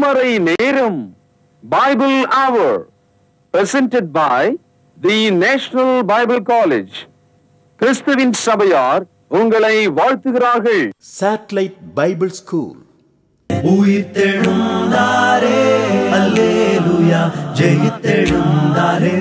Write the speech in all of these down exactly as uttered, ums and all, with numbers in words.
திருமறை நேரம் Bible Hour presented by the National Bible College. கிறிஸ்துவின் சபையார் உங்களை வாழ்த்துகிறார்கள். Satellite Bible School. உயிர்த்தெழுந்தாரே அல்லேலூயா ஜெயித்தெழுந்தாரே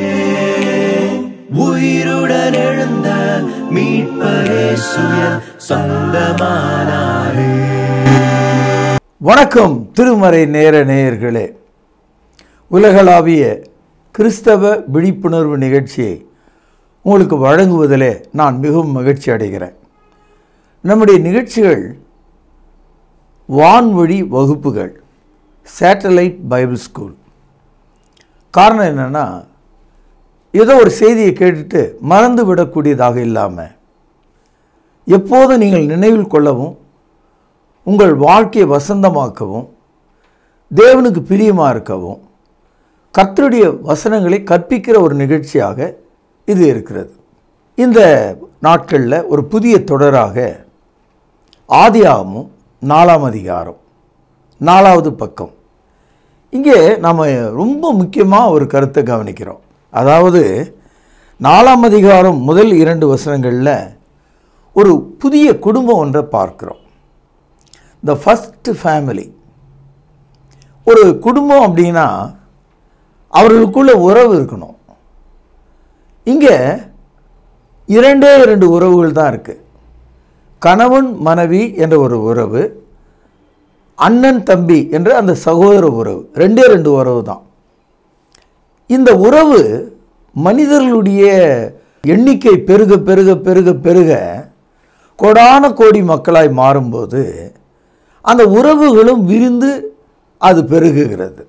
உயிருடன் எழுந்த மீட்பர் இயேசுவே சொந்தமானாரே. வணக்கம் திருமறை நேர நேயர்களே, உலகளாவிய கிறிஸ்தவ விழிப்புணர்வு நிகழ்ச்சியை உங்களுக்கு வழங்குவதிலே நான் மிகவும் மகிழ்ச்சி அடைகிறேன். நம்முடைய நிகழ்ச்சிகள் வான்வழி வகுப்புகள், சேட்டலைட் பைபிள் ஸ்கூல். காரணம் என்னென்னா, ஏதோ ஒரு செய்தியை கேட்டுட்டு மறந்து விடக்கூடியதாக இல்லாமல் எப்போதும் நீங்கள் நினைவில் கொள்ளவும், உங்கள் வாழ்க்கையை வசந்தமாக்கவும், தேவனுக்கு பிரியமாக இருக்கவும், கர்த்தருடைய வசனங்களை கற்பிக்கிற ஒரு நிகழ்ச்சியாக இது இருக்கிறது. இந்த நாட்களில் ஒரு புதிய தொடராக ஆதியாகமம் நாலாம் அதிகாரம் நாலாவது பக்கம். இங்கே நாம் ரொம்ப முக்கியமாக ஒரு கருத்தை கவனிக்கிறோம். அதாவது நாலாம் அதிகாரம் முதல் இரண்டு வசனங்களில் ஒரு புதிய குடும்பம் ஒன்றை பார்க்கிறோம். The first family. ஒரு குடும்பம் அப்படின்னா அவர்களுக்குள்ள உறவு இருக்கணும். இங்கே இரண்டே இரண்டு உறவுகள் தான் இருக்குது. கணவன் மனைவி என்ற ஒரு உறவு, அண்ணன் தம்பி என்ற அந்த சகோதர உறவு, ரெண்டே ரெண்டு உறவு தான். இந்த உறவு மனிதர்களுடைய எண்ணிக்கை பெருக பெருக பெருக பெருக கோடான கோடி மக்களாய் மாறும்போது அந்த உறவுகளும் விரிந்து அது பெருகுகிறது.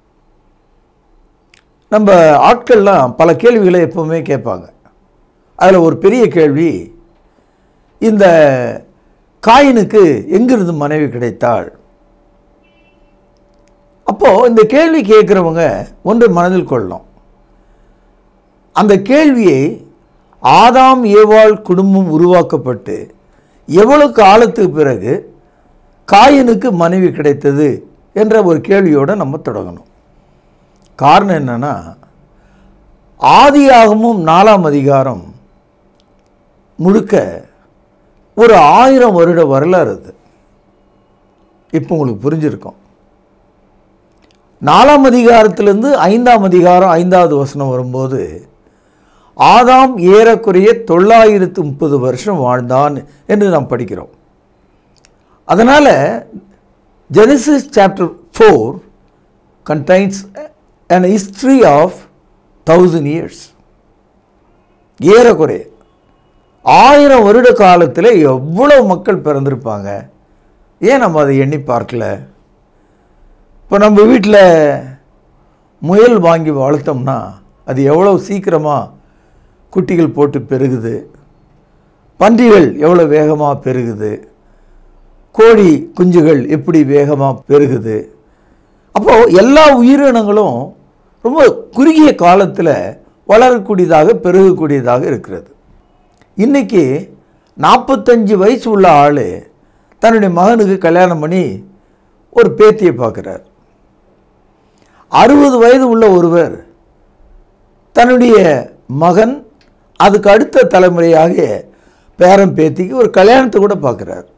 நம்ம ஆட்கள்லாம் பல கேள்விகளை எப்பவுமே கேட்பாங்க. அதில் ஒரு பெரிய கேள்வி, இந்த காயினுக்கு எங்கிருந்து மனைவி கிடைத்தாள்? அப்போது இந்த கேள்வி கேட்குறவங்க ஒன்று மனதில் கொள்ளணும். அந்த கேள்வியை ஆதாம் ஏவாள் குடும்பம் உருவாக்கப்பட்டு எவ்வளவு காலத்துக்கு பிறகு காயினுக்கு மனைவி கிடைத்தது என்ற ஒரு கேள்வியோடு நம்ம தொடங்கணும். காரணம் என்னென்னா, ஆதியாகமும் நாலாம் அதிகாரம் முழுக்க ஒரு ஆயிரம் வருட வரலாறு அது. இப்போ உங்களுக்கு புரிஞ்சிருக்கும். நாலாம் அதிகாரத்திலிருந்து ஐந்தாம் அதிகாரம் ஐந்தாவது வசனம் வரும்போது ஆதாம் ஏறக்குறைய தொள்ளாயிரத்து முப்பது வருஷம் வாழ்ந்தான் என்று நாம் படிக்கிறோம். அதனால் Genesis chapter four contains an history of thousand years. ஏறக்குறைய ஆயிரம் வருட காலத்தில் எவ்வளவு மக்கள் பிறந்திருப்பாங்க. ஏன் நம்ம அதை எண்ணி பார்க்கல? இப்போ நம்ம வீட்டில் முயல் வாங்கி வளர்த்தோம்னா அது எவ்வளோ சீக்கிரமாக குட்டிகள் போட்டு பெருகுது, பன்றிகள் எவ்வளோ வேகமாக பெருகுது, கோழி குஞ்சுகள் எப்படி வேகமாக பெருகுது. அப்போது எல்லா உயிரினங்களும் ரொம்ப குறுகிய காலத்தில் வளரக்கூடியதாக பெருகக்கூடியதாக இருக்கிறது. இன்றைக்கி நாற்பத்தஞ்சு வயசு உள்ள ஆள் தன்னுடைய மகனுக்கு கல்யாணம் பண்ணி ஒரு பேத்தியை பார்க்குறார். அறுபது வயது உள்ள ஒருவர் தன்னுடைய மகன், அதுக்கு அடுத்த தலைமுறையாக பேரன் பேத்திக்கு ஒரு கல்யாணத்தை கூட பார்க்குறார்.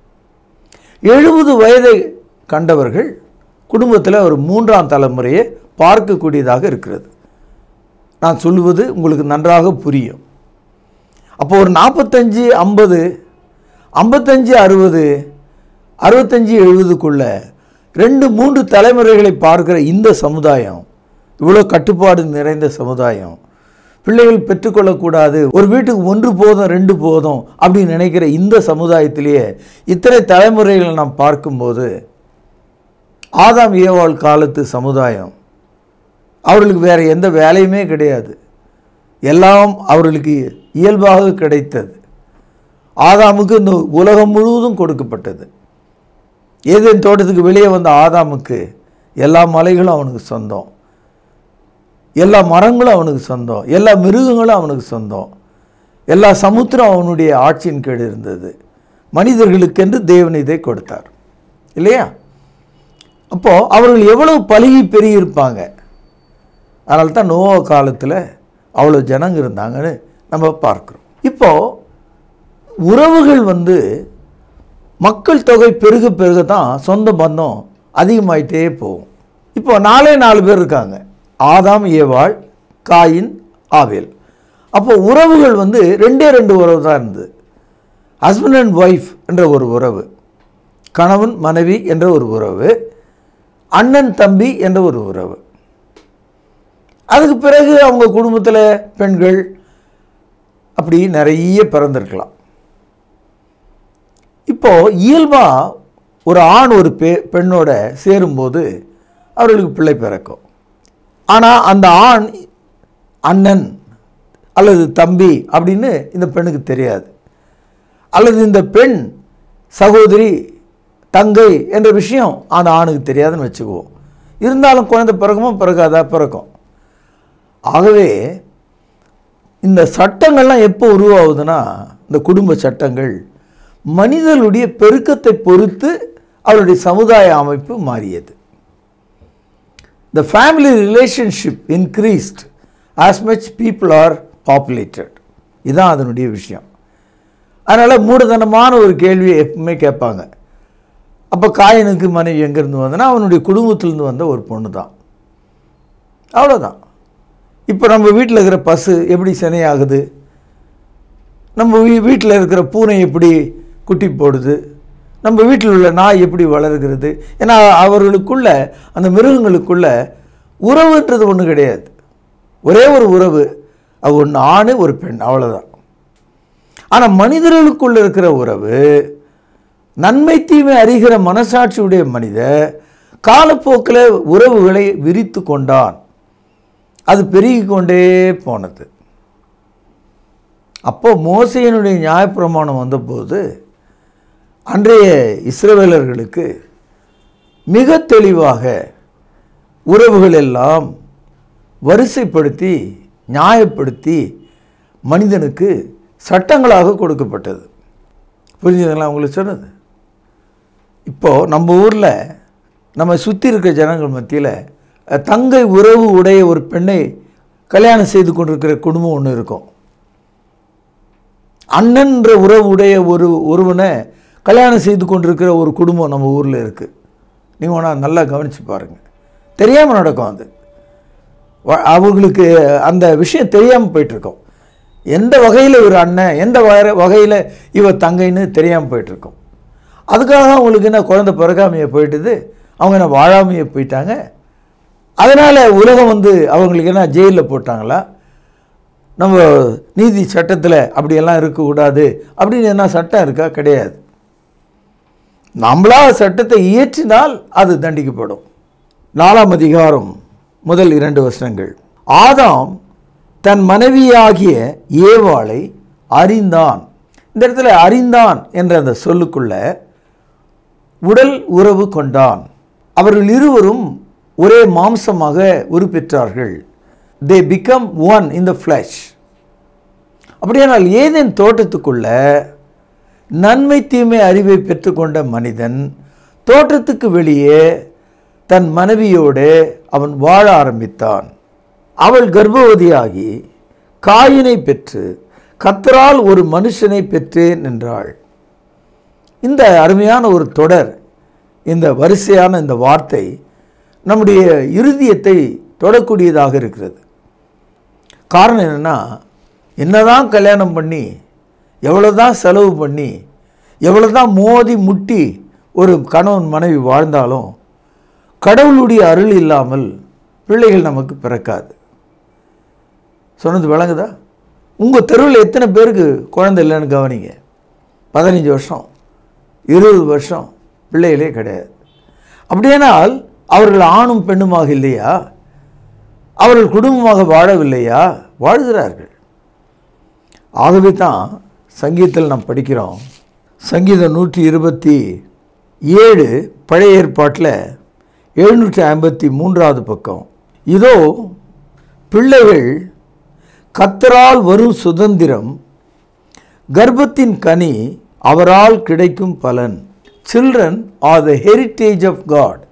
எழுபது வயதை கண்டவர்கள் குடும்பத்தில் ஒரு மூன்றாம் தலைமுறையை பார்க்கக்கூடியதாக இருக்கிறது. நான் சொல்லுவது உங்களுக்கு நன்றாக புரியும். அப்போ ஒரு நாற்பத்தஞ்சு ஐம்பது ஐம்பத்தஞ்சு அறுபது அறுபத்தஞ்சு எழுபதுக்குள்ள ரெண்டு மூன்று தலைமுறைகளை பார்க்குற இந்த சமுதாயம், இவ்வளோ கட்டுப்பாடு நிறைந்த சமுதாயம், பிள்ளைகள் பெற்றுக்கொள்ளக்கூடாது, ஒரு வீட்டுக்கு ஒன்று போதும் ரெண்டு போதும் அப்படின்னு நினைக்கிற இந்த சமுதாயத்திலேயே இத்தனை தலைமுறைகளை நாம் பார்க்கும்போது ஆதாம் ஏவாள் காலத்து சமுதாயம், அவர்களுக்கு வேறு எந்த வேலையுமே கிடையாது, எல்லாம் அவர்களுக்கு இயல்பாக கிடைத்தது. ஆதாமுக்கு இந்த உலகம் முழுவதும் கொடுக்கப்பட்டது. ஏதேன் தோட்டத்துக்கு வெளியே வந்த ஆதாமுக்கு எல்லா மலைகளும் அவனுக்கு சொந்தம், எல்லா மரங்களும் அவனுக்கு சொந்தம், எல்லா மிருகங்களும் அவனுக்கு சொந்தம், எல்லா சமுத்திரம் அவனுடைய ஆட்சியின் கீழ் இருந்தது. மனிதர்களுக்கென்று தேவன் இதை கொடுத்தார் இல்லையா? அப்போது அவர்கள் எவ்வளவு பழகி பெருகி இருப்பாங்க. அதனால தான் நோவா காலத்தில் அவ்வளோ ஜனங்க இருந்தாங்கன்னு நம்ம பார்க்குறோம். இப்போது உறவுகள் வந்து மக்கள் தொகை பெருக பெருக தான் சொந்த பந்தம் அதிகமாயிட்டே போகும். இப்போ நாலே நாலு பேர் இருக்காங்க, ஆதாம் ஏவாள் காயின் ஆவேல். அப்போ உறவுகள் வந்து ரெண்டே ரெண்டு உறவு தான் இருந்தது. ஹஸ்பண்ட் அண்ட் ஒய்ஃப் என்ற ஒரு உறவு, கணவன் மனைவி என்ற ஒரு உறவு, அண்ணன் தம்பி என்ற ஒரு உறவு. அதுக்கு பிறகு அவங்க குடும்பத்தில் பெண்கள் அப்படி நிறைய பிறந்திருக்கலாம். இப்போது இயல்பாக ஒரு ஆண் ஒரு பெ பெண்ணோட சேரும்போது அவர்களுக்கு பிள்ளை பிறக்கும். ஆனால் அந்த ஆண் அண்ணன் அல்லது தம்பி அப்படின்னு இந்த பெண்ணுக்கு தெரியாது, அல்லது இந்த பெண் சகோதரி தங்கை என்ற விஷயம் அந்த ஆணுக்கு தெரியாதுன்னு வச்சுக்குவோம். இருந்தாலும் குழந்தை பிறகுமோ பிறக்காதா பிறக்கும். ஆகவே இந்த சட்டங்கள்லாம் எப்போ உருவாகுதுன்னா, இந்த குடும்ப சட்டங்கள் மனிதர்களுடைய பெருக்கத்தை பொறுத்து அவருடைய சமுதாய அமைப்பு மாறியது. The family relationship increased as much people are populated. இதுதான் அதனுடைய விஷயம். அதனால் மூடதனமான ஒரு கேள்வியை எப்பவுமே கேட்பாங்க. அப்போ காயனுக்கு மனைவி எங்கேருந்து வந்தனா அவனுடைய குடும்பத்திலேருந்து வந்த ஒரு பொண்ணு தான், அவ்வளோதான். இப்போ நம்ம வீட்டில் இருக்கிற பசு எப்படி சினையாகுது, நம்ம வீ வீட்டில் இருக்கிற பூனை எப்படி குட்டி போடுது, நம்ம வீட்டில் உள்ள நாய் எப்படி வளர்கிறது. ஏன்னா அவர்களுக்குள்ள அந்த மிருகங்களுக்குள்ள உறவுன்றது ஒன்று கிடையாது, ஒரே ஒரு உறவு, அது ஒன்று ஆண் ஒரு பெண், அவ்வளோதான். ஆனால் மனிதர்களுக்குள்ள இருக்கிற உறவு, நன்மை தீமை அறிகிற மனசாட்சியுடைய மனிதர் காலப்போக்கில் உறவுகளை விரித்து கொண்டான். அது பெருகி கொண்டே போனது. அப்போ மோசேயினுடைய நியாயப்பிரமாணம் வந்தபோது அன்றைய இஸ்ரவேலர்களுக்கு மிக தெளிவாக உறவுகள் எல்லாம் வரிசைப்படுத்தி நியாயப்படுத்தி மனிதனுக்கு சட்டங்களாக கொடுக்கப்பட்டது. புரிஞ்சுதுங்களா உங்களுக்கு சொன்னது? இப்போது நம்ம ஊரில் நம்ம சுற்றி இருக்கிற ஜனங்கள் மத்தியில் தங்கை உறவு உடைய ஒரு பெண்ணை கல்யாணம் செய்து கொண்டிருக்கிற குடும்பம் ஒன்று இருக்கும். அண்ணன்ற உறவு உடைய ஒரு ஒருவனை கல்யாணம் செய்து கொண்டிருக்கிற ஒரு குடும்பம் நம்ம ஊரில் இருக்குது. நீங்கள் வேணா நல்லா கவனித்து பாருங்கள். தெரியாமல் நடக்கும். அது அவங்களுக்கு அந்த விஷயம் தெரியாமல் போயிட்டுருக்கோம். எந்த வகையில் ஒரு அண்ணன், எந்த வகையில் இவ தங்கைன்னு தெரியாமல் போயிட்டுருக்கோம். அதுக்காக அவங்களுக்கு என்ன குழந்தை பிறக்காமையே போயிட்டுது, அவங்க என்ன வாழாமையே போயிட்டாங்க. அதனால் உலகம் வந்து அவங்களுக்கு என்ன ஜெயிலில் போட்டாங்களா? நம்ம நீதி சட்டத்தில் அப்படியெல்லாம் இருக்கக்கூடாது அப்படின்னு என்ன சட்டம் இருக்கா? கிடையாது. நம்மளா சட்டத்தை இயற்றினால் அது தண்டிக்கப்படும். நாலாம் அதிகாரம் முதல் இரண்டு வசனங்கள். ஆதாம் தன் மனைவியாகிய ஏவாளை அறிந்தான். இந்த இடத்துல அறிந்தான் என்ற அந்த சொல்லுக்குள்ள உடல் உறவு கொண்டான். அவர்கள் இருவரும் ஒரே மாம்சமாக உருப்பெற்றார்கள். they become one in the flesh. அப்படியானால் ஏதேன் தோட்டத்துக்குள்ள நன்மை தீமை அறிவை பெற்றுக்கொண்ட மனிதன் தோட்டத்துக்கு வெளியே தன் மனைவியோடு அவன் வாழ ஆரம்பித்தான். அவள் கர்ப்பவதியாகி காயினை பெற்று கர்த்தரால் ஒரு மனுஷனை பெற்றேன் என்றாள். இந்த அருமையான ஒரு தொடர், இந்த வரிசையான இந்த வார்த்தை நம்முடைய இருதயத்தை தொடக்கூடியதாக இருக்கிறது. காரணம் என்னென்னா, என்னதான் கல்யாணம் பண்ணி எவ்வளோதான் செலவு பண்ணி எவ்வளோதான் மோதி முட்டி ஒரு கணவன் மனைவி வாழ்ந்தாலும் கடவுளுடைய அருள் இல்லாமல் பிள்ளைகள் நமக்கு பிறக்காது. சொன்னது விளங்குதா? உங்கள் தெருவில் எத்தனை பேருக்கு குழந்தை இல்லைன்னு கவனிங்க. பதினஞ்சு வருஷம் இருபது வருஷம் பிள்ளைகளே கிடையாது. அப்படியானால் அவர்கள் ஆணும் பெண்ணுமாக இல்லையா? அவர்கள் குடும்பமாக வாழவில்லையா? வாழ்கிறார்கள். ஆகவே தான் சங்கீதத்தில் நாம் படிக்கிறோம். சங்கீதம் நூற்றி இருபத்தி ஏழு பழைய ஏற்பாட்டில் எழுநூற்றி ஐம்பத்தி மூன்றாவது பக்கம். இதோ பிள்ளைகள் கர்த்தரால் வரும் சுதந்திரம், கர்ப்பத்தின் கனி அவரால் கிடைக்கும் பலன். Children are the heritage of God.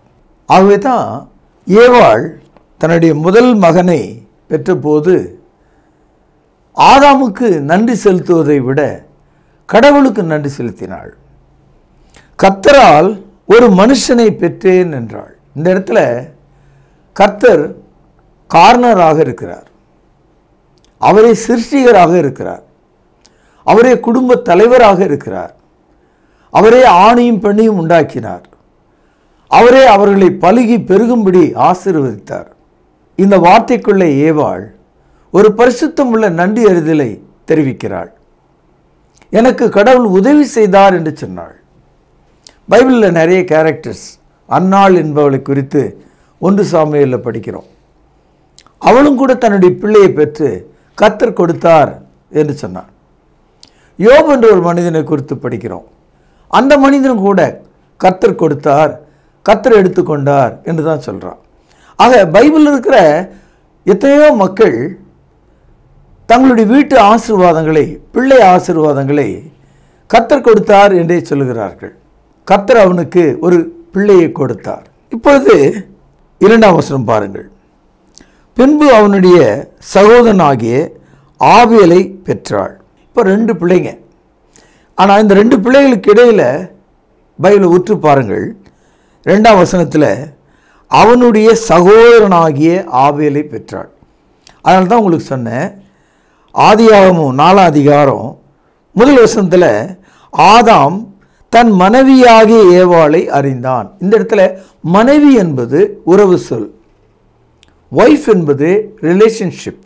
ஆகவே தான் ஏவாள் தன்னுடைய முதல் மகனை பெற்றபோது ஆதாமுக்கு நன்றி செலுத்துவதை விட கடவுளுக்கு நன்றி செலுத்தினாள். கர்த்தரால் ஒரு மனுஷனை பெற்றேன் என்றாள். இந்த இடத்துல கர்த்தர் காரணராக இருக்கிறார், அவரே சிருஷ்டிகராக இருக்கிறார், அவரே குடும்ப தலைவராக இருக்கிறார், அவரே ஆணையும் பெண்ணையும் உண்டாக்கினார், அவரே அவர்களை பலுகி பெருகும்படி ஆசீர்வதித்தார். இந்த வார்த்தைக்குள்ளே ஏவாள் ஒரு பரிசுத்தம் உள்ள நன்றி அறிதலை தெரிவிக்கிறாள். எனக்கு கடவுள் உதவி செய்தார் என்று சொன்னாள். பைபிளில் நிறைய கேரக்டர்ஸ், அன்னாள் என்பவளை குறித்து ஒன்று சாமுவேலில் படிக்கிறோம். அவளும் கூட தன்னுடைய பிள்ளையை பெற்று கர்த்தர் கொடுத்தார் என்று சொன்னாள். யோபு என்ற ஒரு மனிதனை குறித்து படிக்கிறோம். அந்த மனிதனும் கூட கர்த்தர் கொடுத்தார், கர்த்தர் எடுத்துக்கொண்டார் என்று தான் சொல்கிறான். ஆக பைபிளில் இருக்கிற எத்தனையோ மக்கள் தங்களுடைய வீட்டு ஆசீர்வாதங்களை, பிள்ளை ஆசீர்வாதங்களை கர்த்தர் கொடுத்தார் என்றே சொல்லுகிறார்கள். கர்த்தர் அவனுக்கு ஒரு பிள்ளையை கொடுத்தார். இப்பொழுது இரண்டாம் வசனம் பாருங்கள். பின்பு அவனுடைய சகோதரனாகிய ஆபேலை பெற்றாள். இப்போ ரெண்டு பிள்ளைங்க. ஆனால் இந்த ரெண்டு பிள்ளைகளுக்கு இடையில் பைபிளை உற்று பாருங்கள். ரெண்டாம் வசனத்தில் அவனுடைய சகோதரனாகிய ஆபேலை பெற்றாள். அதனால தான் உங்களுக்கு சொன்னேன், ஆதியாகமம் நாலாம் அதிகாரம் முதல் வசனத்தில் ஆதாம் தன் மனைவியாகிய ஏவாளை அறிந்தான். இந்த இடத்துல மனைவி என்பது உறவு சொல், ஒய்ஃப் என்பது ரிலேஷன்ஷிப்,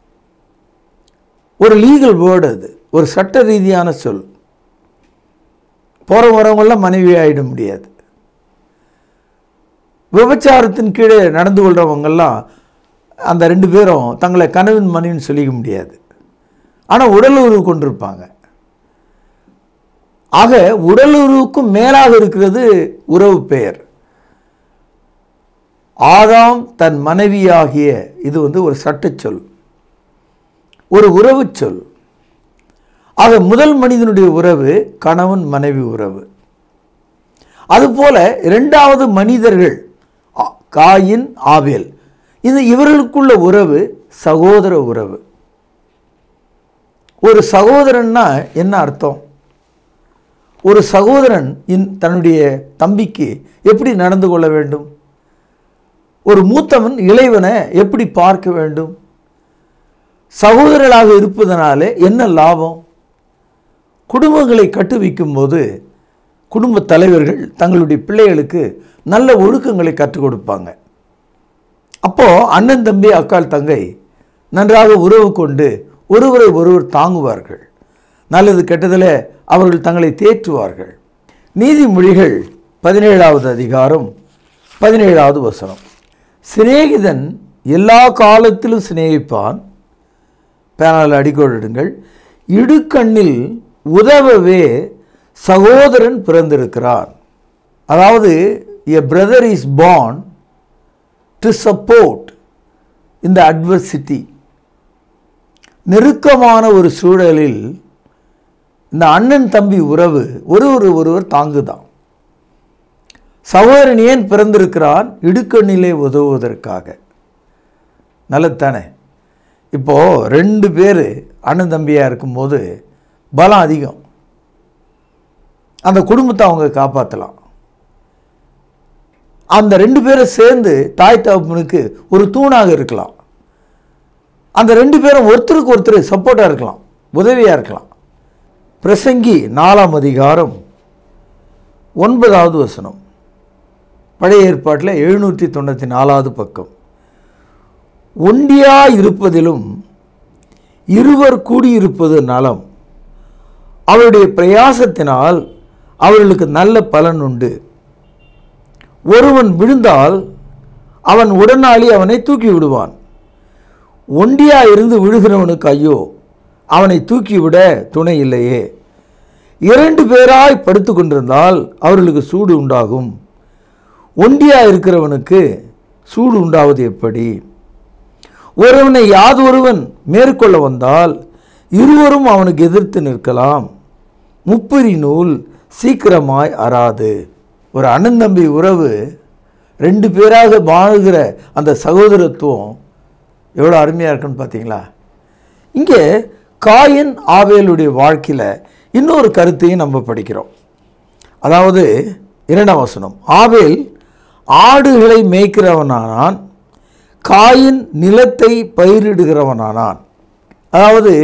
ஒரு லீகல் வேர்டு, அது ஒரு சட்ட ரீதியான சொல். போகிற வரவங்களாம் மனைவி ஆகிட முடியாது. விபச்சாரத்தின் கீழே நடந்து கொள்கிறவங்கெல்லாம் அந்த ரெண்டு பேரும் தங்களை கணவன் மனைவின்னு சொல்லிக்க முடியாது. ஆனால் உடலுறவு கொண்டிருப்பாங்க. ஆக உடலுறவுக்கும் மேலாக இருக்கிறது உறவு பெயர். ஆதாம் தன் மனைவியாகிய, இது வந்து ஒரு சட்ட சொல், ஒரு உறவு சொல். ஆக முதல் மனிதனுடைய உறவு கணவன் மனைவி உறவு. அதுபோல இரண்டாவது மனிதர்கள் காயின் ஆபேல், இது இவர்களுக்குள்ள உறவு சகோதர உறவு. ஒரு சகோதரன்னா என்ன அர்த்தம்? ஒரு சகோதரன் இன் தன்னுடைய தம்பிக்கு எப்படி நடந்து கொள்ள வேண்டும்? ஒரு மூத்தவன் இளைவனை எப்படி பார்க்க வேண்டும்? சகோதரர்களாக இருப்பதனாலே என்ன லாபம்? குடும்பங்களை கட்டுவிக்கும் போது குடும்ப தலைவர்கள் தங்களுடைய பிள்ளைகளுக்கு நல்ல ஒழுக்கங்களை கற்றுக் கொடுப்பாங்க. அப்போது அண்ணன் தம்பி அக்கால் தங்கை நன்றாக உறவு கொண்டு ஒருவரை ஒருவர் தாங்குவார்கள். நல்லது கெட்டதில் அவர்கள் தங்களை தேற்றுவார்கள். நீதிமொழிகள் பதினேழாவது அதிகாரம் பதினேழாவது வசனம். சிநேகிதன் எல்லா காலத்திலும் சிநேகிப்பான், பேனால் அடிக்கோடிடுங்கள், இடுக்கண்ணில் உதவவே சகோதரன் பிறந்திருக்கிறான். அதாவது a brother is born to support in the adversity. நெருக்கமான ஒரு சூழலில் இந்த அண்ணன் தம்பி உறவு ஒருவர் ஒருவர் தாங்குதான். சகோதரன் ஏன் பிறந்திருக்கிறான்? இடுக்கண்ணிலே உதவுவதற்காக. நல்லதானே? இப்போது ரெண்டு பேர் அண்ணன் தம்பியாக இருக்கும்போது பலம் அதிகம், அந்த குடும்பத்தை அவங்க காப்பாற்றலாம். அந்த ரெண்டு பேரை சேர்ந்து தாய் தகப்பனுக்கு ஒரு தூணாக இருக்கலாம். அந்த ரெண்டு பேரும் ஒருத்தருக்கு ஒருத்தர் சப்போர்ட்டாக இருக்கலாம், உதவியாக இருக்கலாம். பிரசங்கி நாலாம் அதிகாரம் ஒன்பதாவது வசனம், பழைய ஏற்பாட்டில் எழுநூற்றி தொண்ணூற்றி நாலாவது பக்கம். ஒண்டியா இருப்பதிலும் இருவர் கூடியிருப்பது நலம், அவருடைய பிரயாசத்தினால் அவர்களுக்கு நல்ல பலன் உண்டு. ஒருவன் விழுந்தால் அவன் உடனாளி அவனை தூக்கி விடுவான். ஒண்டியா இருந்து விழுகிறவனுக்கு ஐயோ, அவனை தூக்கிவிட துணை இல்லையே. இரண்டு பேராய் படுத்து கொண்டிருந்தால் அவர்களுக்கு சூடு உண்டாகும். ஒண்டியா இருக்கிறவனுக்கு சூடு உண்டாவது எப்படி? ஒருவனை யாதொருவன் மேற்கொள்ள வந்தால் இருவரும் அவனுக்கு எதிர்த்து நிற்கலாம். முப்பிரி நூல் சீக்கிரமாய் அறாது. ஒரு அண்ணன் தம்பி உறவு ரெண்டு பேராக வாழ்கிற அந்த சகோதரத்துவம் எவ்வளோ அருமையாக இருக்குன்னு பார்த்தீங்களா? இங்கே காயின் ஆபேலுடைய வாழ்க்கையில் இன்னொரு கருத்தையும் நம்ம படிக்கிறோம். அதாவது இரண்டாம் வசனம், ஆபேல் ஆடுகளை மேய்க்கிறவனானான், காயின் நிலத்தை பயிரிடுகிறவனானான். அதாவது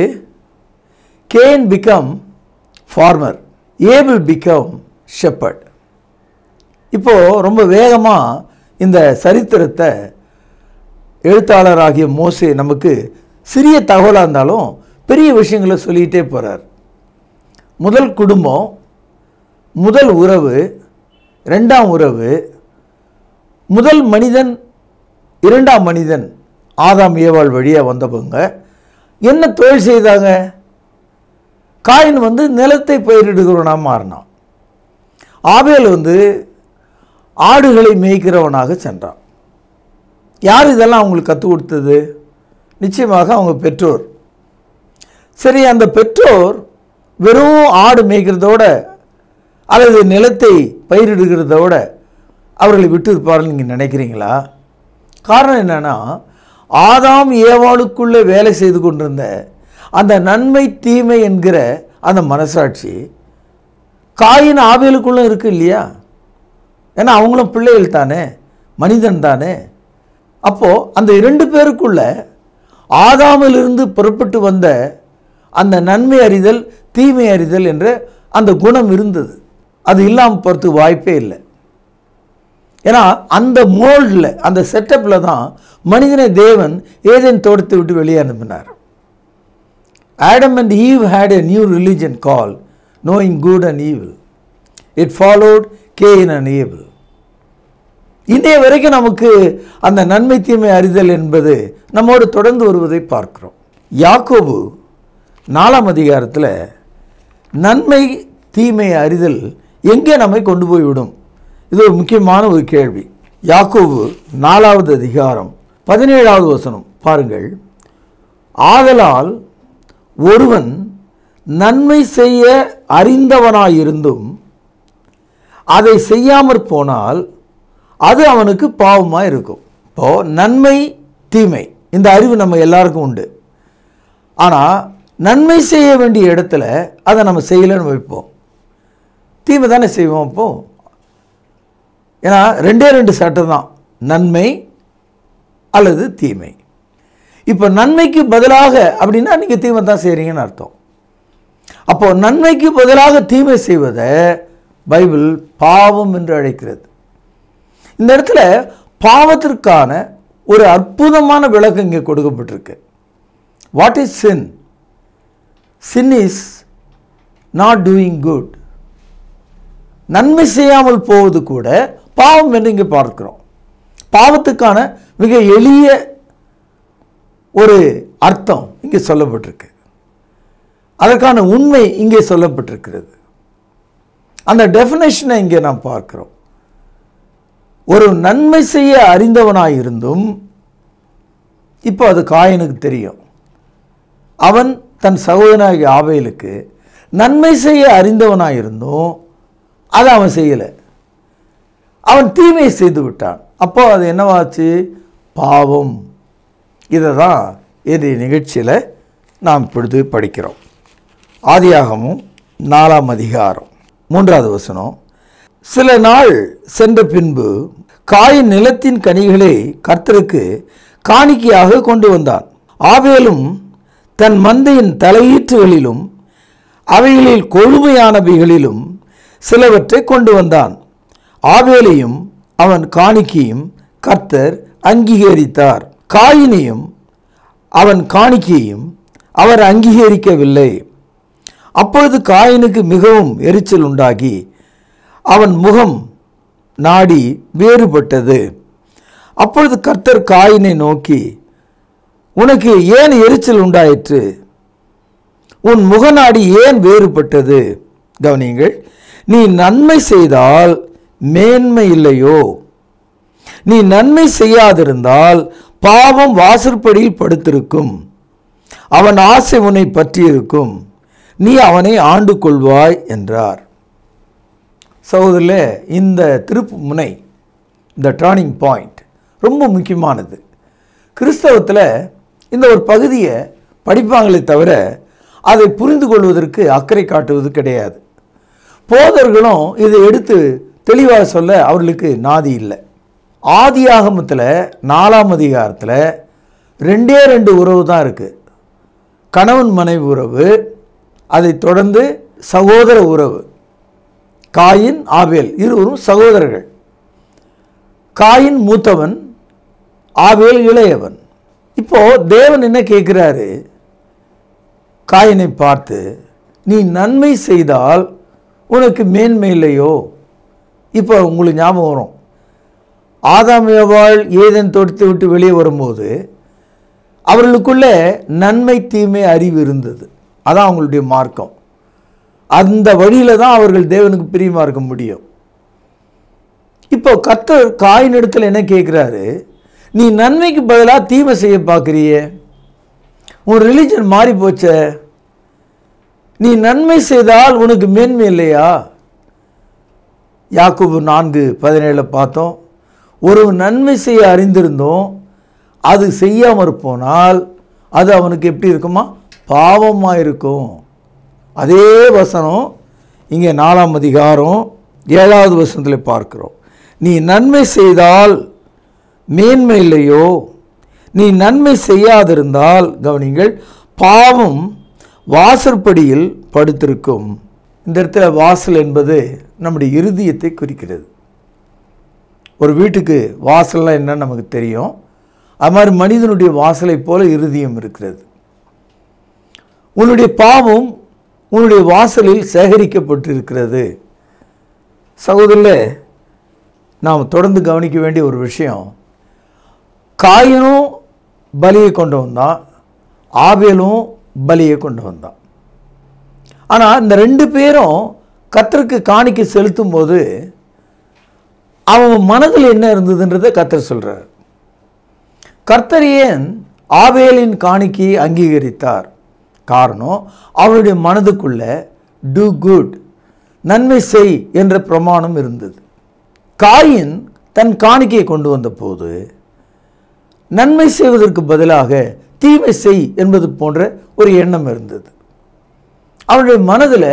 Cain become farmer, Abel become shepherd. இப்போது ரொம்ப வேகமாக இந்த சரித்திரத்தை எழுத்தாளராகிய மோசே நமக்கு சிறிய தகவலாக இருந்தாலும் பெரிய விஷயங்களை சொல்லிகிட்டே போகிறார். முதல் குடும்பம், முதல் உறவு, ரெண்டாம் உறவு, முதல் மனிதன், இரண்டாம் மனிதன் ஆதாம் ஏவாள் வழியாக வந்தவங்க என்ன தொழில் செய்தாங்க? காயின் வந்து நிலத்தை பயிரிடுகிறவனாக மாறினான். ஆபேல் வந்து ஆடுகளை மேய்க்கிறவனாக சென்றான். யார் இதெல்லாம் அவங்களுக்கு கற்றுக் கொடுத்தது? நிச்சயமாக அவங்க பெற்றோர். சரி, அந்த பெற்றோர் வெறும் ஆடு மேய்க்கிறதோட அல்லது நிலத்தை பயிரிடுகிறதோட அவர்களை விட்டு இருப்பார்கள் நீங்கள் நினைக்கிறீங்களா? காரணம் என்னென்னா, ஆதாம் ஏவாளுக்குள்ளே வேலை செய்து கொண்டிருந்த அந்த நன்மை தீமை என்கிற அந்த மனசாட்சி காயின் ஆபேலுக்குள்ளும் இருக்குது இல்லையா? ஏன்னா அவங்களும் பிள்ளைகள் தானே, மனிதன் தானே. அப்போது அந்த இரண்டு பேருக்குள்ள ஆதாமிலிருந்து புறப்பட்டு வந்த அந்த நன்மை அறிதல் தீமை அறிதல் என்ற அந்த குணம் இருந்தது. அது இல்லாமல் போகிறதுக்கு வாய்ப்பே இல்லை. ஏன்னா அந்த மோல்டில், அந்த செட்டப்பில் தான் மனிதனை தேவன் ஏதேன் தோட்டத்தை விட்டு வெளியே அனுப்பினார். Adam and Eve had a new religion called knowing good and evil. It followed Cain and Abel. இன்றைய வரைக்கும் நமக்கு அந்த நன்மை தீமை அறிதல் என்பது நம்மோடு தொடர்ந்து வருவதை பார்க்கிறோம். யாக்கோபு நாலாம் அதிகாரத்தில் நன்மை தீமை அறிதல் எங்கே நம்மை கொண்டு போய்விடும்? இது ஒரு முக்கியமான ஒரு கேள்வி. யாக்கோபு நாலாவது அதிகாரம் பதினேழாவது வசனம் பாருங்கள். ஆதலால் ஒருவன் நன்மை செய்ய அறிந்தவனாயிருந்தும் அதை செய்யாமற் போனால் அது அவனுக்கு பாவமாக இருக்கும். இப்போது நன்மை தீமை இந்த அறிவு நம்ம எல்லாருக்கும் உண்டு. ஆனால் நன்மை செய்ய வேண்டிய இடத்துல அதை நம்ம செய்யலைன்னு வைப்போம், தீமை தானே செய்வோம். அப்போது ஏன்னா ரெண்டே ரெண்டு சட்டம் தான், நன்மை அல்லது தீமை. இப்போ நன்மைக்கு பதிலாக அப்படின்னா நீங்கள் தீமை தான் செய்கிறீங்கன்னு அர்த்தம். அப்போது நன்மைக்கு பதிலாக தீமை செய்வதை பைபிள் பாவம் என்று அழைக்கிறது. இந்த இடத்துல பாவத்திற்கான ஒரு அற்புதமான விளக்கம் இங்கே கொடுக்கப்பட்டிருக்கு. What is sin? Sin is not doing good. நன்மை செய்யாமல் போவது கூட பாவம் என்று இங்கே பார்க்கிறோம். பாவத்துக்கான மிக எளிய ஒரு அர்த்தம் இங்கே சொல்லப்பட்டிருக்கு. அதற்கான உண்மை இங்கே சொல்லப்பட்டிருக்கிறது. அந்த டெஃபினேஷனை இங்கே நாம் பார்க்கிறோம். ஒரு நன்மை செய்ய அறிந்தவனாயிருந்தும், இப்போ அது காயினுக்கு தெரியும், அவன் தன் சகோதரனாகிய ஆபேலுக்கு நன்மை செய்ய அறிந்தவனாயிருந்தும் அதை அவன் செய்யலை, அவன் தீமையை செய்து விட்டான். அப்போ அது என்னவாச்சு? பாவம். இதை தான் இந்த நிகழ்ச்சியில் நாம் இப்பொழுது படிக்கிறோம். ஆதியாகமும் நாலாம் அதிகாரம் மூன்றாவது வசனம். சில நாள் சென்ற பின்பு காயின் நிலத்தின் கனிகளை கர்த்தருக்கு காணிக்கையாக கொண்டு வந்தான். ஆபேலும் தன் மந்தையின் தலையீற்றுகளிலும் அவைகளில் கொழுமையானவைகளிலும் சிலவற்றை கொண்டு வந்தான். ஆபேலையும் அவன் காணிக்கையும் கர்த்தர் அங்கீகரித்தார். காயினையும் அவன் காணிக்கையும் அவர் அங்கீகரிக்கவில்லை. அப்பொழுது காயினுக்கு மிகவும் எரிச்சல் உண்டாகி அவன் முகம் நாடி வேறுபட்டது. அப்பொழுது கர்த்தர் காயினை நோக்கி, உனக்கு ஏன் எரிச்சல் உண்டாயிற்று? உன் முகநாடி ஏன் வேறுபட்டது? கவனியுங்கள். நீ நன்மை செய்தால் மேன்மை இல்லையோ? நீ நன்மை செய்யாதிருந்தால் பாவம் வாசற்படியில் படுத்திருக்கும், அவன் ஆசை உன்னை பற்றியிருக்கும், நீ அவனை ஆண்டு கொள்வாய் என்றார். சகோதரர்களே, இந்த திருப்பு முனை இந்த டர்னிங் பாயிண்ட் ரொம்ப முக்கியமானது. கிறிஸ்தவத்தில் இந்த ஒரு பகுதியை படிப்பாங்களே தவிர அதை புரிந்து கொள்வதற்கு அக்கறை காட்டுவது கிடையாது. போதர்களும் இதை எடுத்து தெளிவாக சொல்ல அவர்களுக்கு நாதி இல்லை. ஆதி ஆகமத்தில் நாலாம் அதிகாரத்தில் ரெண்டே ரெண்டு உறவு தான் இருக்குது. கணவன் மனைவி உறவு, அதை தொடர்ந்து சகோதர உறவு. காயின் ஆபேல் இருவரும் சகோதரர்கள். காயின் மூத்தவன், ஆபேல் இளையவன். இப்போ தேவன் என்ன கேட்கிறாரு? காயினை பார்த்து, நீ நன்மை செய்தால் உனக்கு மேன்மை இல்லையோ? இப்போ உங்களுக்கு ஞாபகம் வரும், ஆதாம் ஏவாள் ஏதேன் தோட்டத்தை விட்டு வெளியே வரும்போது அவர்களுக்குள்ள நன்மை தீமை அறிவு இருந்தது. அதான் அவங்களுடைய மார்க்கம். அந்த வழியில் தான் அவர்கள் தேவனுக்கு பிரியமாக இருக்க முடியும். இப்போ கர்த்தர் காயின் இடத்துல என்ன கேட்குறாரு? நீ நன்மைக்கு பதிலாக தீமை செய்ய பார்க்குறியே, உன் ரிலிஜன் மாறி போச்ச. நீ நன்மை செய்தால் உனக்கு மேன்மை இல்லையா? யாக்கோபு நான்கு பதினேழில் பார்த்தோம், ஒரு நன்மை செய்ய அறிந்திருந்தோம் அது செய்யாமற் போனால் அது அவனுக்கு எப்படி இருக்குமா? பாவமாக இருக்கும். அதே வசனம் இங்கே நாலாம் அதிகாரம் ஏழாவது வசனத்தில் பார்க்கிறோம். நீ நன்மை செய்தால் மேன்மை இல்லையோ? நீ நன்மை செய்யாதிருந்தால், கவனிங்கள், பாவம் வாசற்படியில் படுத்திருக்கும். இந்த இடத்துல வாசல் என்பது நம்முடைய இருதயத்தை குறிக்கிறது. ஒரு வீட்டுக்கு வாசல்லாம் என்னன்னு நமக்கு தெரியும். அது மாதிரி மனிதனுடைய வாசலை போல இருதயம் இருக்கிறது. உன்னுடைய பாவம் உன்னுடைய வாசலில் சேகரிக்கப்பட்டிருக்கிறது. சகோதரர்களே, நாம் தொடர்ந்து கவனிக்க வேண்டிய ஒரு விஷயம், காயினும் பலியை கொண்டு வந்தான், ஆபேலும் பலியை கொண்டு வந்தான். ஆனால் இந்த ரெண்டு பேரும் கர்த்தருக்கு காணிக்கை செலுத்தும் போது அவன் மனதில் என்ன இருந்ததுன்றதை கர்த்தர் சொல்கிறார். கர்த்தர் ஏன் ஆபேலின் காணிக்கையை அங்கீகரித்தார்? காரணம், அவனுடைய மனதுக்குள்ள டூ குட், நன்மை செய் என்ற பிரமாணம் இருந்தது. காயின் தன் காணிக்கையை கொண்டு வந்த போது நன்மை செய்வதற்கு பதிலாக தீமை செய் என்பது போன்ற ஒரு எண்ணம் இருந்தது. அவனுடைய மனதில்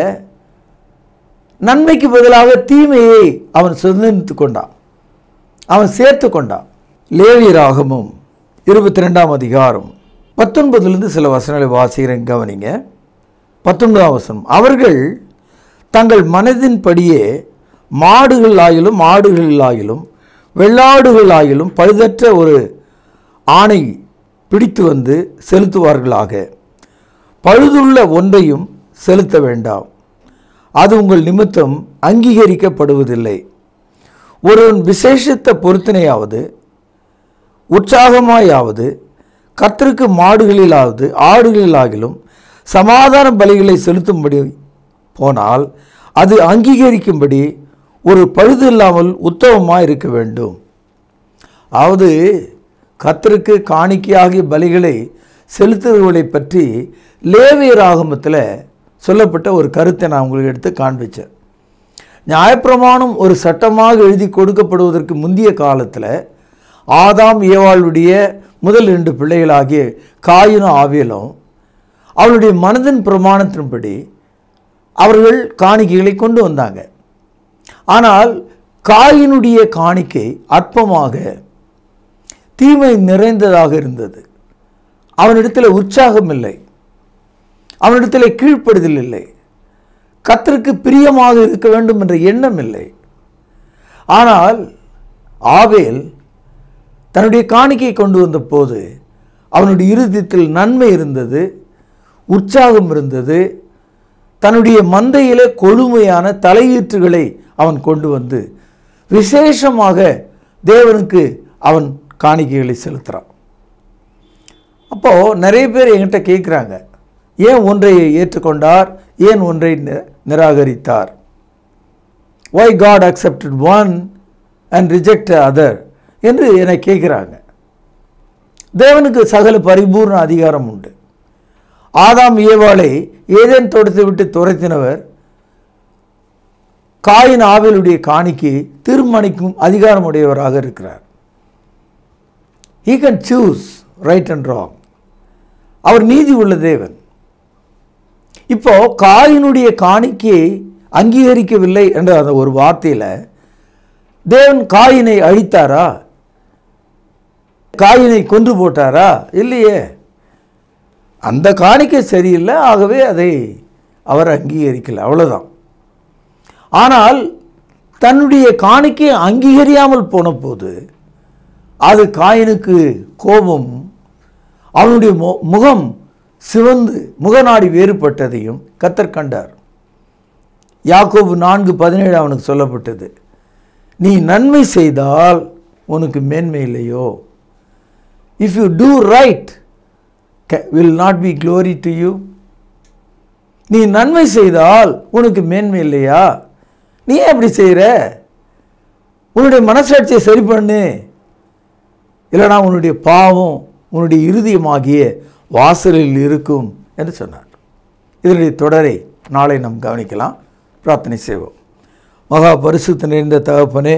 நன்மைக்கு பதிலாக தீமையை அவன் சுதந்திரித்து கொண்டான், அவன் சேர்த்து கொண்டான். லேவியராகமம் இருபத்தி ரெண்டாம் அதிகாரம் பத்தொன்பதுலேருந்து சில வசனங்களை வாசிக்கிறேன், கவனிங்க. பத்தொன்பதாம் வசனம், அவர்கள் தங்கள் மனதின்படியே மாடுகளாயிலும் ஆடுகளாயிலும் வெள்ளாடுகளாயிலும் பழுதற்ற ஒரு ஆணை பிடித்து வந்து செலுத்துவார்களாக. பழுதுள்ள ஒன்றையும் செலுத்த வேண்டாம், அது உங்கள் நிமித்தம் அங்கீகரிக்கப்படுவதில்லை. ஒருவன் விசேஷித்த பொருத்தனையாவது உற்சாகமாயாவது கர்த்தருக்கு மாடுகளிலாவது ஆடுகளிலாகிலும் சமாதான பலிகளை செலுத்தும்படி போனால் அது அங்கீகரிக்கும்படி ஒரு பழுது இல்லாமல் உத்தமமாக இருக்க வேண்டும். அதாவது கர்த்தருக்கு காணிக்கையாகிய பலிகளை செலுத்துவதை பற்றி லேவியராகமத்தில் சொல்லப்பட்ட ஒரு கருத்தை நான் உங்களுக்கு எடுத்து காண்பித்தேன். நியாயப்பிரமாணம் ஒரு சட்டமாக எழுதி கொடுக்கப்படுவதற்கு முந்தைய காலத்தில் ஆதாம் ஏவாளுடைய முதல் ரெண்டு பிள்ளைகளாகிய காயினும் ஆபேலும் அவளுடைய மனதின் பிரமாணத்தின்படி அவர்கள் காணிக்கைகளை கொண்டு வந்தாங்க. ஆனால் காயினுடைய காணிக்கை அற்பமாக தீமை நிறைந்ததாக இருந்தது. அவனிடத்தில் உற்சாகம் இல்லை, அவனிடத்தில் கீழ்ப்படுதல் இல்லை, கர்த்தருக்கு பிரியமாக இருக்க வேண்டும் என்ற எண்ணம் இல்லை. ஆனால் ஆபேல் தன்னுடைய காணிக்கை கொண்டு வந்த போது அவனுடைய இருதயத்தில் நன்மை இருந்தது, உற்சாகம் இருந்தது. தன்னுடைய மந்தையிலே கொழுமையான தலையீற்றுகளை அவன் கொண்டு வந்து விசேஷமாக தேவனுக்கு அவன் காணிக்கைகளை செலுத்துகிறான். அப்போது நிறைய பேர் என்கிட்ட கேட்குறாங்க, ஏன் ஒன்றை ஏற்றுக்கொண்டார், ஏன் ஒன்றை நிராகரித்தார்? Why God accepted one and rejected other என்று என்னை கேட்குறாங்க. தேவனுக்கு சகல பரிபூர்ண அதிகாரம் உண்டு. ஆதாம் ஏவாளை ஏதேன் தோட்டத்தை விட்டு துரத்தினவர் காயின் ஆபேலுடைய காணிக்கை தீர்மானிக்கும் அதிகாரம் உடையவராக இருக்கிறார். He can choose right and wrong. அவர் நீதி உள்ள தேவன். இப்போ காயினுடைய காணிக்கையை அங்கீகரிக்கவில்லை என்ற அந்த ஒரு வார்த்தையில் தேவன் காயினை அழித்தாரா? காயினை கொன்று போட்டாரா? இல்லையே. அந்த காணிக்கை சரியில்லை, ஆகவே அதை அவர் அங்கீகரிக்கல, அவ்வளோதான். ஆனால் தன்னுடைய காணிக்கை அங்கீகரியாமல் போன போது அது காயினுக்கு கோபம், அவனுடைய முகம் சிவந்து முகநாடி வேறுபட்டதையும் கர்த்தர் கண்டார். யாக்கோபு நான்கு பதினேழு அவனுக்கு சொல்லப்பட்டது, நீ நன்மை செய்தால் உனக்கு மேன்மை இல்லையோ? If you do right will not be glory to you? நீ நன்மை செய்தால் உனக்கு மேன்மை இல்லையா? நீ ஏன் அப்படி செய்கிற? உன்னுடைய மனசாட்சியை சரி பண்ணு, இல்லைனா உன்னுடைய பாவம் உன்னுடைய இருதயமாகிய வாசலில் இருக்கும் என்று சொன்னார். இதனுடைய தொடரை நாளை நாம் கவனிக்கலாம். பிரார்த்தனை செய்வோம். மகா பரிசுத்த நிறைந்த தகப்பனே,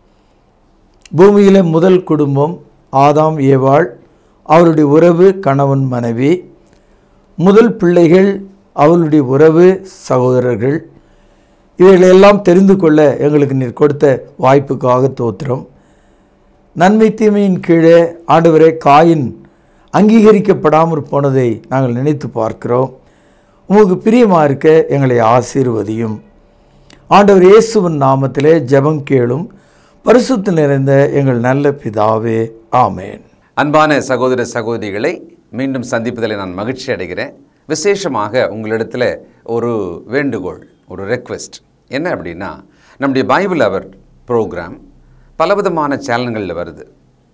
பூமியிலே முதல் குடும்பம் ஆதாம் ஏவாள், அவருடைய உறவு கணவன் மனைவி, முதல் பிள்ளைகள் அவளுடைய உறவு சகோதரர்கள், இவைகளெல்லாம் தெரிந்து கொள்ள எங்களுக்கு நீர் கொடுத்த வாய்ப்புக்காக தோத்திரம். நன்மை தீமையின் கீழே ஆண்டவரே காயின் அங்கீகரிக்கப்படாமல் போனதை நாங்கள் நினைத்து பார்க்கிறோம். உமக்கு பிரியமாக இருக்க எங்களை ஆசீர்வதியும். ஆண்டவர் இயேசுவின் நாமத்திலே ஜெபம் கேளும் பரிசுத்த நிறைந்த எங்கள் நல்ல பிதாவே, ஆமேன். அன்பான சகோதர சகோதரிகளை மீண்டும் சந்திப்பதில் நான் மகிழ்ச்சி அடைகிறேன். விசேஷமாக உங்களிடத்தில் ஒரு வேண்டுகோள், ஒரு ரெக்வெஸ்ட் என்ன அப்படின்னா, நம்முடைய பைபிள் அவர் ப்ரோக்ராம் பலவிதமான சேனல்களில் வருது.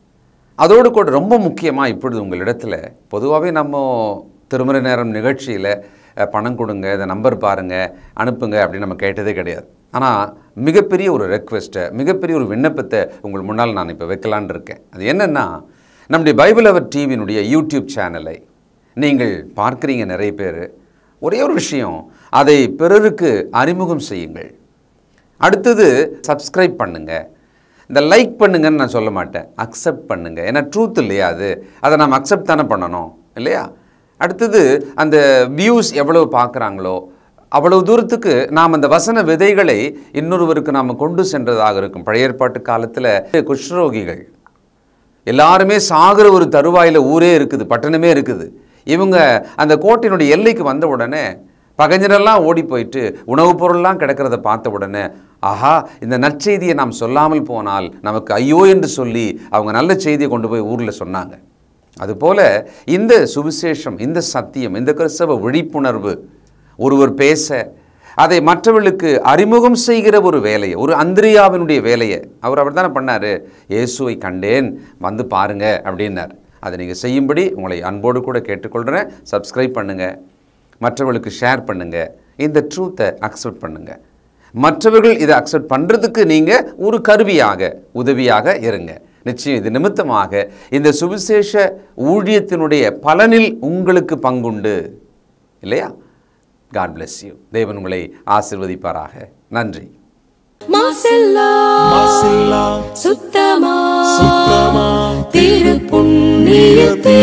அதோடு கூட ரொம்ப முக்கியமாக இப்பொழுது உங்களிடத்தில் பொதுவாகவே நம்ம திருமறை நேரம் நிகழ்ச்சியில் பணம் கொடுங்க, இந்த நம்பர் பாருங்கள், அனுப்புங்க அப்படின்னு நம்ம கேட்டதே கிடையாது. ஆனால் மிகப்பெரிய ஒரு ரெக்வெஸ்ட்டை, மிகப்பெரிய ஒரு விண்ணப்பத்தை உங்கள் முன்னால் நான் இப்போ வைக்கலான் இருக்கேன். அது என்னென்னா, நம்முடைய பைபிள் அவர் டிவியினுடைய யூடியூப் சேனலை நீங்கள் பார்க்குறீங்க நிறைய பேர். ஒரே ஒரு விஷயம், அதை பிறருக்கு அறிமுகம் செய்யுங்கள். அடுத்தது சப்ஸ்கிரைப் பண்ணுங்கள். இந்த லைக் பண்ணுங்கன்னு நான் சொல்ல மாட்டேன், அக்செப்ட் பண்ணுங்கள். ஏன்னா ட்ரூத் இல்லையா அது, அதை நாம் அக்செப்ட் தானே பண்ணணும் இல்லையா? அடுத்தது அந்த வியூஸ் எவ்வளவு பார்க்குறாங்களோ அவ்வளவு தூரத்துக்கு நாம் அந்த வசன விதைகளை இன்னொருவருக்கு நாம் கொண்டு சென்றதாக இருக்கும். பழைய ஏற்பாட்டு காலத்தில் குஷ்ரோகிகள் எல்லாருமே சாகிற ஒரு தருவாயில் ஊரே இருக்குது, பட்டணமே இருக்குது. இவங்க அந்த கோட்டையினுடைய எல்லைக்கு வந்த உடனே பகைஞரெல்லாம் ஓடி போயிட்டு உணவுப் பொருள்லாம் கிடக்கிறத பார்த்த உடனே, ஆஹா, இந்த நற்செய்தியை நாம் சொல்லாமல் போனால் நமக்கு ஐயோ என்று சொல்லி அவங்க நல்ல செய்தியை கொண்டு போய் ஊரில் சொன்னாங்க. அதுபோல் இந்த சுவிசேஷம், இந்த சத்தியம், இந்த கிறிஸ்தவ விழிப்புணர்வு ஒருவர் பேச அதை மற்றவர்களுக்கு அறிமுகம் செய்கிற ஒரு வேலையை, ஒரு அந்திரியாவினுடைய வேலையை அவர் அவர் தானே பண்ணார். இயேசுவை கண்டேன், வந்து பாருங்க அப்படின்னார். அதை நீங்கள் செய்யும்படி உங்களை அன்போடு கூட கேட்டுக்கொள்கிறேன். சப்ஸ்கிரைப் பண்ணுங்கள், மற்றவர்களுக்கு ஷேர் பண்ணுங்கள், இந்த ட்ரூத்தை அக்செப்ட் பண்ணுங்கள். மற்றவர்கள் இதை அக்செப்ட் பண்ணுறதுக்கு நீங்கள் ஒரு கருவியாக, உதவியாக இருங்க. நிச்சயம் இது நிமித்தமாக இந்த சுவிசேஷ ஊழியத்தினுடைய பலனில் உங்களுக்கு பங்குண்டு இல்லையா? God bless you. தேவன் உங்களை ஆசீர்வதிப்பாராக. நன்றி. மாசெல்லா மாசெல்லா சுத்தமா சுத்தமா திரு புண்ணிய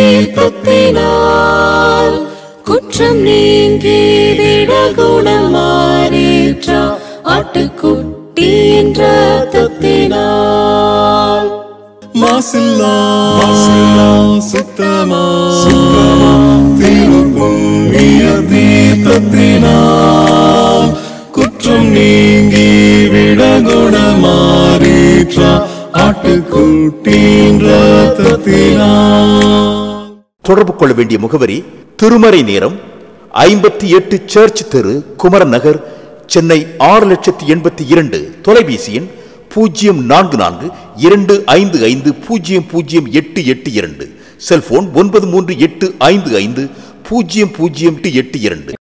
தீர்த்தத்தினால் குற்றம் நீங்கி விட குணமாறேற்ற ஆட்டுக்குட்டியின் இரத்தத்தினால். மாசில்லா மாசில்லா சுத்தமா சுத்தமா திரு புண்ணிய தீர்த்தத்தினால் குற்றம் நீங்கி விட குணமாறேற்ற ஆட்டுக்குட்டியின் இரத்தத்தினால். தொடர்பு கொள்ள வேண்டிய முகவரி: திருமறை நேரம், ஐம்பத்தி எட்டு சர்ச் தெரு, குமரன் நகர், சென்னை ஆறு லட்சத்தி எண்பத்தி இரண்டு. தொலைபேசி எண் பூஜ்ஜியம் நான்கு நான்கு இரண்டு ஐந்து ஐந்து பூஜ்ஜியம் பூஜ்ஜியம் எட்டு எட்டு இரண்டு. செல்போன் ஒன்பது மூன்று எட்டு ஐந்து ஐந்து பூஜ்ஜியம் பூஜ்ஜியம் எட்டு இரண்டு.